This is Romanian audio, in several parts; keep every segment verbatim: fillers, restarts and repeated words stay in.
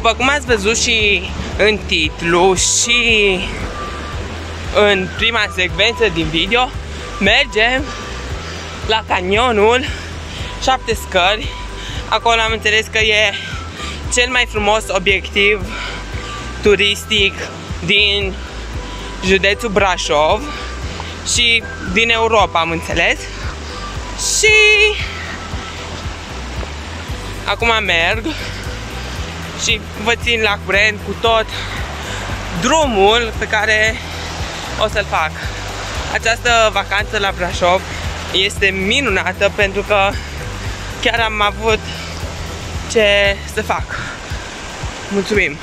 După cum ați văzut și în titlu și în prima secvență din video, mergem la canionul Șapte Scări. Acolo am înțeles că e cel mai frumos obiectiv turistic din județul Brașov și din Europa, am înțeles. Și acum merg și vă țin la curent cu tot drumul pe care o să-l fac. Această vacanță la Brașov este minunată pentru că chiar am avut ce să fac. Mulțumim!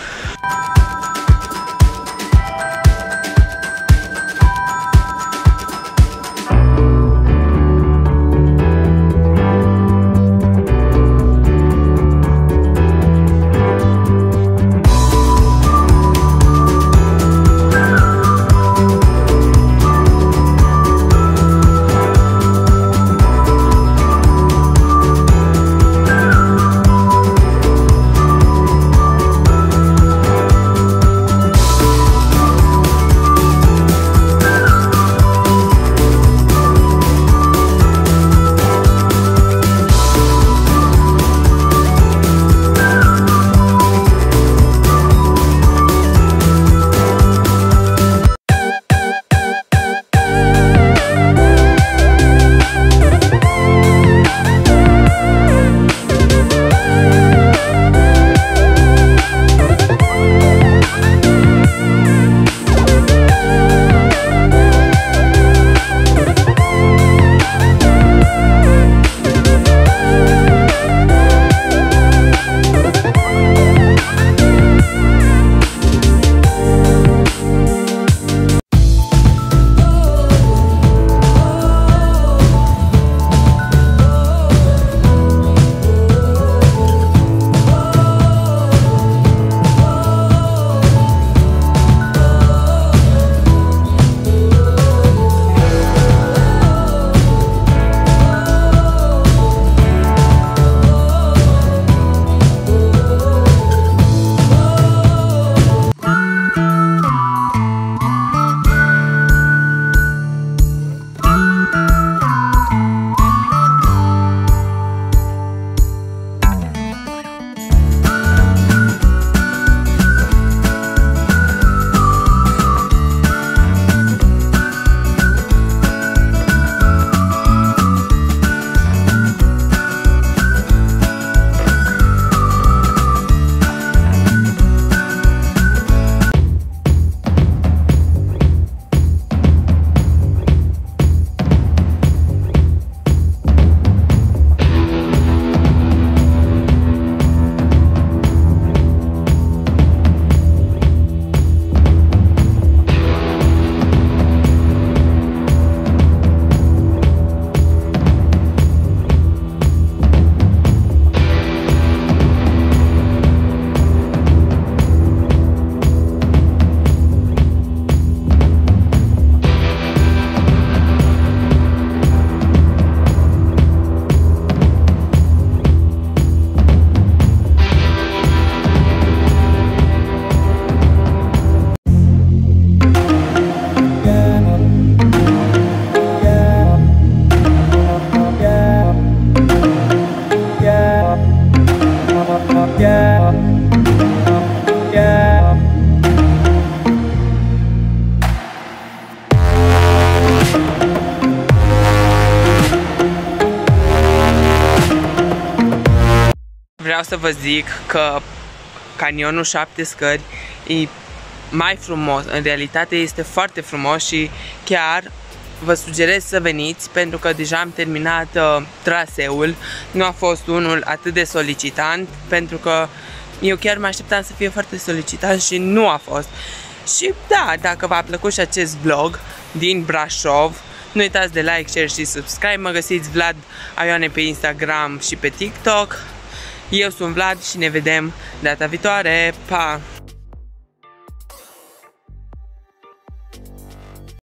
Vreau să vă zic că canionul Șapte Scări e mai frumos, în realitate este foarte frumos și chiar vă sugerez să veniți pentru că deja am terminat uh, traseul. Nu a fost unul atât de solicitant pentru că eu chiar mă așteptam să fie foarte solicitant și nu a fost. Și da, dacă v-a plăcut și acest vlog din Brașov, nu uitați de like, share și subscribe. Mă găsiți Vlad Aioane pe Instagram și pe TikTok. Eu sunt Vlad și ne vedem data viitoare. Pa!